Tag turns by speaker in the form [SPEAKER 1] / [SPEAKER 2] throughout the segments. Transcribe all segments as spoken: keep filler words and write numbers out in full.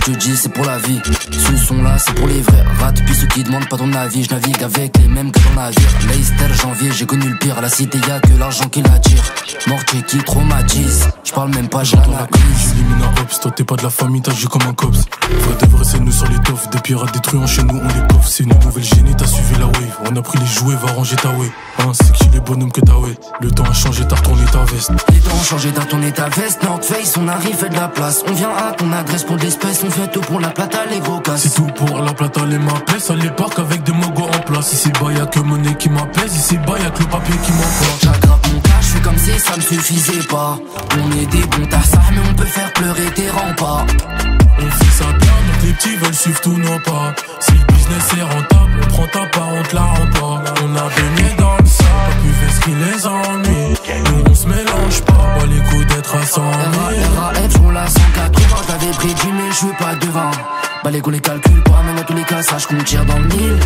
[SPEAKER 1] te dis c'est pour la vie. Ce son là c'est pour les vrais rats, puis ceux qui demandent pas ton avis. Je navigue avec les mêmes que dans navire. Leicester janvier, j'ai connu le pire. À la cité y'a que l'argent qui l'attire. Mortier qui traumatise, j'parle même pas, j'ai l'analyse.
[SPEAKER 2] J'élimine un hops, toi t'es pas de la famille, t'agis comme un cops. Vrai de vrai c'est nous sur les toffs, des pirates des truands chez nous on les coffre. C'est une nouvelle génie, t'as suivi la wave. On a pris les jouets, va ranger ta way. Hein, c'est qui les bonhommes que t'as ouais. Le temps a changé, t'as retourné ta veste.
[SPEAKER 1] Les temps ont changé, t'as retourné ta veste. North Face, on arrive, fait de la place. On vient à ton adresse pour de l'espèce. On fait tout pour la plata, les gros casses.
[SPEAKER 2] C'est tout pour la plata, les mappes. Ça les parcs avec des mogos en place. Ici bas y'a que monnaie qui m'apaise. Ici bas y'a que le papier qui m'emporte.
[SPEAKER 1] J'attrape mon cash, je fais comme si ça me suffisait pas. On est des bons tassards, mais on peut faire pleurer tes remparts.
[SPEAKER 2] On fait ça bien, donc les petits veulent suivre tous nos pas. Si le business est rentable, on prend ta part, on te la rend pas. On a baigné dans le sable, plus fait ce qui les ennuie. Nous on se mélange pas, pas les coups d'être à cent mille.
[SPEAKER 1] R A F, je roule à cent quatre-vingts, j'avais pris du mais je suis pas devin. Bah les qu'on les calcule pas, mais dans tous les cas, sache qu'on tire dans le mille.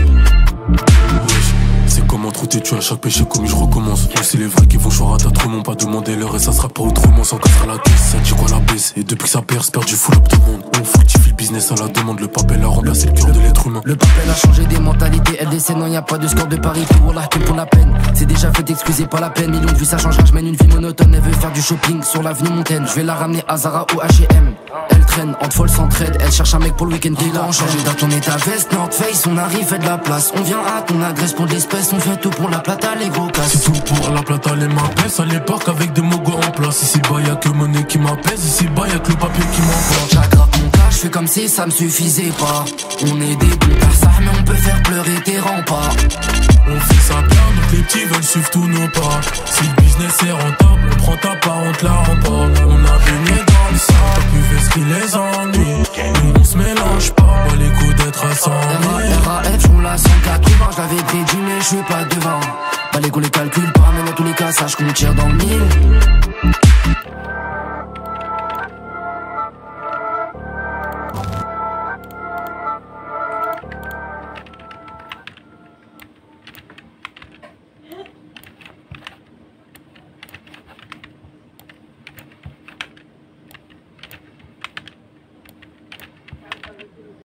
[SPEAKER 2] C'est comment trop t'es tu à chaque péché commis je recommence. Nous c'est les vrais qui vont choir à ta trop pas demander l'heure et ça sera pas autrement sans casser la caisse. Ça dit quoi la baisse et depuis que ça perce perdu full up tout le monde. On fructifie le business à la demande. Le papel a remplacé le cœur de l'être humain.
[SPEAKER 1] Le papel a changé des mentalités. L D C non y'a pas de score de parité. Wallah qui me pour la peine. C'est déjà fait d'excuser pas la peine. Millions de vues ça changera, je mène une vie monotone. Elle veut faire du shopping sur l'avenue Montaigne. Je vais la ramener à Zara ou H et M. Elle traîne entre folles s'entraide. Elle cherche un mec pour le week-end qui l'a changé. Dans ton état veste, North Face, on arrive, fait de la place. On vient à ton adresse pour de l'espèce. On fait tout pour la plata, les gros casses.
[SPEAKER 2] C'est tout pour la plata, les mappes. Ça les parcs avec des mogos en place. Ici bas y'a que monnaie qui m'apaise. Ici bas y'a que le papier qui m'emporte.
[SPEAKER 1] J'attrape mon cash, je fais comme si ça me suffisait pas. On est des bons tassards, mais on peut faire pleurer tes remparts.
[SPEAKER 2] On fait ça bien, donc les petits veulent suivre tous nos pas. Si le business est rentable, on prend ta part, on te la rend pas. On a baigné dans le sang, t'as pu faire ce qui les ennuie. Nous on se mélange pas, pas les coups d'être à cent mille.
[SPEAKER 1] R A F, je roule à cent quatre-vingts, j'avais pris du mais je suis pas devin. Bah les qu'on les calcule pas, mais dans tous les cas, sache qu'on tire dans le mille.